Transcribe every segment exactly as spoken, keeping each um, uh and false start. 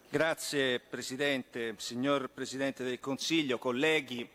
Grazie Presidente, signor Presidente del Consiglio, colleghi.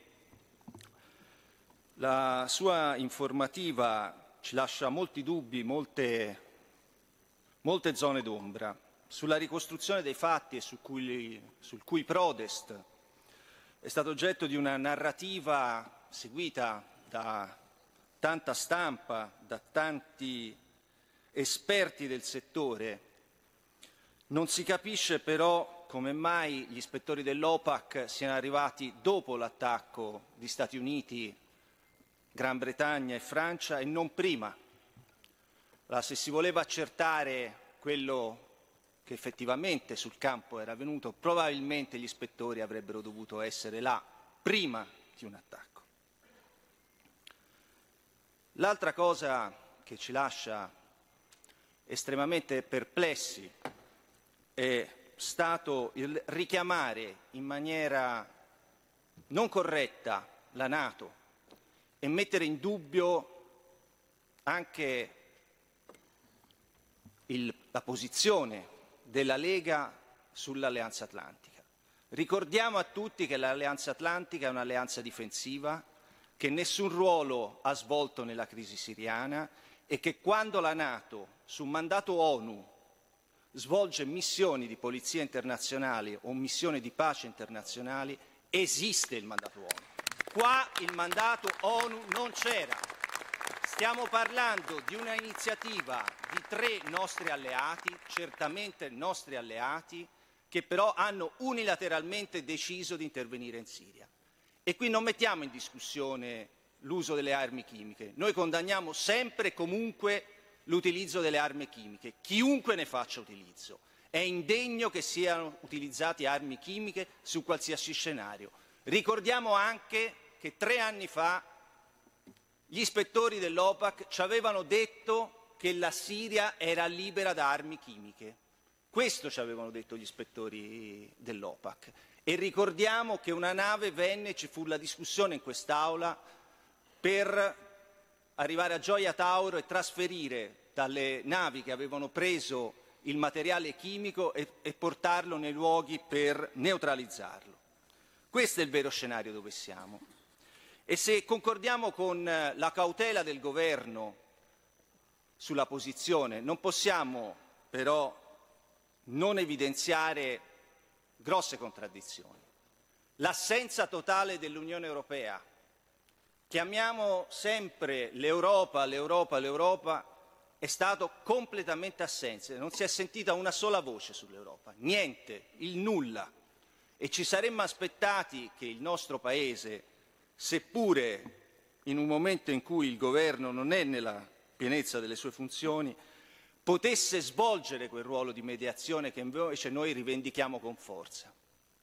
La sua informativa ci lascia molti dubbi, molte, molte zone d'ombra sulla ricostruzione dei fatti e su cui, sul cui prodest è stato oggetto di una narrativa seguita da tanta stampa, da tanti esperti del settore. Non si capisce però come mai gli ispettori dell'OPAC siano arrivati dopo l'attacco di Stati Uniti, Gran Bretagna e Francia e non prima. Allora, se si voleva accertare quello che effettivamente sul campo era avvenuto, probabilmente gli ispettori avrebbero dovuto essere là prima di un attacco. L'altra cosa che ci lascia estremamente perplessi è stato il richiamare in maniera non corretta la NATO e mettere in dubbio anche il, la posizione della Lega sull'Alleanza Atlantica. Ricordiamo a tutti che l'Alleanza Atlantica è un'alleanza difensiva, che nessun ruolo ha svolto nella crisi siriana e che quando la NATO, su mandato ONU, svolge missioni di polizia internazionali o missioni di pace internazionali, esiste il mandato ONU. Qua il mandato ONU non c'era. Stiamo parlando di una iniziativa di tre nostri alleati, certamente nostri alleati, che però hanno unilateralmente deciso di intervenire in Siria. E qui non mettiamo in discussione l'uso delle armi chimiche. Noi condanniamo sempre e comunque l'utilizzo delle armi chimiche, chiunque ne faccia utilizzo. È indegno che siano utilizzate armi chimiche su qualsiasi scenario. Ricordiamo anche che tre anni fa gli ispettori dell'OPAC ci avevano detto che la Siria era libera da armi chimiche. Questo ci avevano detto gli ispettori dell'OPAC. E ricordiamo che una nave venne, ci fu la discussione in quest'Aula, per arrivare a Gioia Tauro e trasferire dalle navi che avevano preso il materiale chimico e, e portarlo nei luoghi per neutralizzarlo. Questo è il vero scenario dove siamo. E se concordiamo con la cautela del Governo sulla posizione, non possiamo però non evidenziare grosse contraddizioni. L'assenza totale dell'Unione Europea. Chiamiamo sempre l'Europa, l'Europa, l'Europa, è stato completamente assente, non si è sentita una sola voce sull'Europa, niente, il nulla. E ci saremmo aspettati che il nostro Paese, seppure in un momento in cui il Governo non è nella pienezza delle sue funzioni, potesse svolgere quel ruolo di mediazione che invece noi rivendichiamo con forza.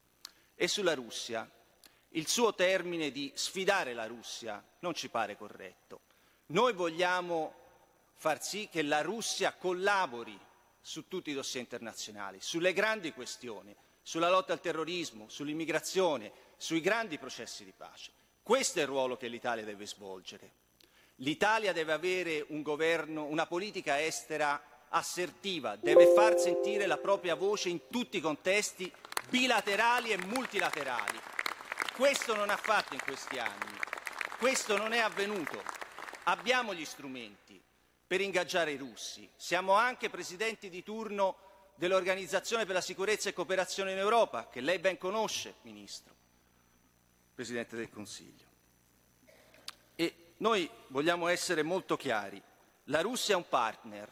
E sulla Russia. Il suo termine di sfidare la Russia non ci pare corretto. Noi vogliamo far sì che la Russia collabori su tutti i dossier internazionali, sulle grandi questioni, sulla lotta al terrorismo, sull'immigrazione, sui grandi processi di pace. Questo è il ruolo che l'Italia deve svolgere. L'Italia deve avere un governo, una politica estera assertiva, deve far sentire la propria voce in tutti i contesti bilaterali e multilaterali. Questo non ha fatto in questi anni, questo non è avvenuto. Abbiamo gli strumenti per ingaggiare i russi, siamo anche presidenti di turno dell'Organizzazione per la sicurezza e cooperazione in Europa, che lei ben conosce, Ministro, Presidente del Consiglio. E noi vogliamo essere molto chiari, la Russia è un partner,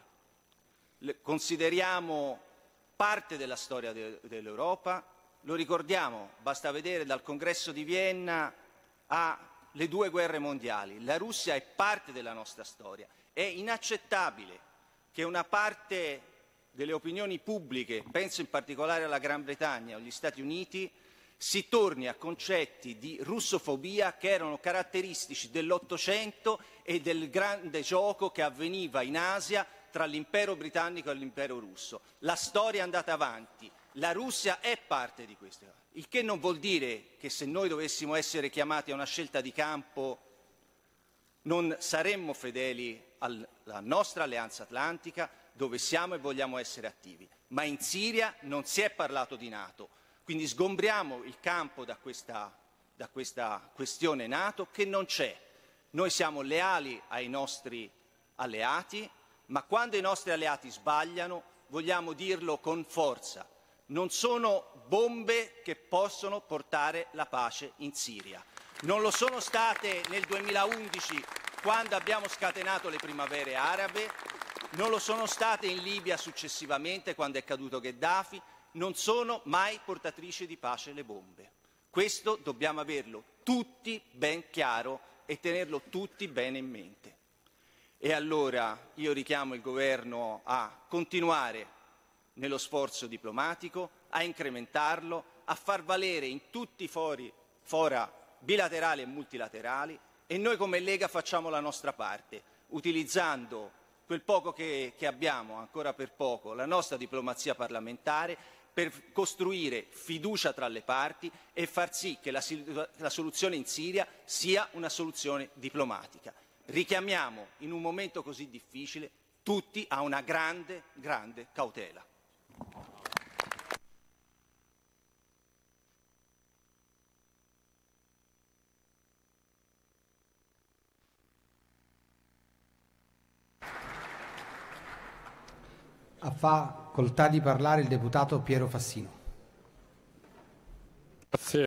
consideriamo parte della storia de- dell'Europa. Lo ricordiamo, basta vedere dal Congresso di Vienna alle due guerre mondiali. La Russia è parte della nostra storia. È inaccettabile che una parte delle opinioni pubbliche, penso in particolare alla Gran Bretagna o agli Stati Uniti, si torni a concetti di russofobia che erano caratteristici dell'Ottocento e del grande gioco che avveniva in Asia tra l'impero britannico e l'impero russo. La storia è andata avanti. La Russia è parte di questo, il che non vuol dire che se noi dovessimo essere chiamati a una scelta di campo non saremmo fedeli alla nostra alleanza atlantica, dove siamo e vogliamo essere attivi. Ma in Siria non si è parlato di NATO, quindi sgombriamo il campo da questa, da questa questione NATO che non c'è. Noi siamo leali ai nostri alleati, ma quando i nostri alleati sbagliano vogliamo dirlo con forza. Non sono bombe che possono portare la pace in Siria. Non lo sono state nel duemilaundici quando abbiamo scatenato le primavere arabe, non lo sono state in Libia successivamente quando è caduto Gheddafi, non sono mai portatrici di pace le bombe. Questo dobbiamo averlo tutti ben chiaro e tenerlo tutti bene in mente. E allora io richiamo il Governo a continuare nello sforzo diplomatico, a incrementarlo, a far valere in tutti i fori, fora bilaterali e multilaterali, e noi come Lega facciamo la nostra parte, utilizzando quel poco che, che abbiamo, ancora per poco, la nostra diplomazia parlamentare, per costruire fiducia tra le parti e far sì che la, la soluzione in Siria sia una soluzione diplomatica. Richiamiamo in un momento così difficile tutti a una grande, grande cautela. Ha facoltà di parlare il deputato Piero Fassino. Grazie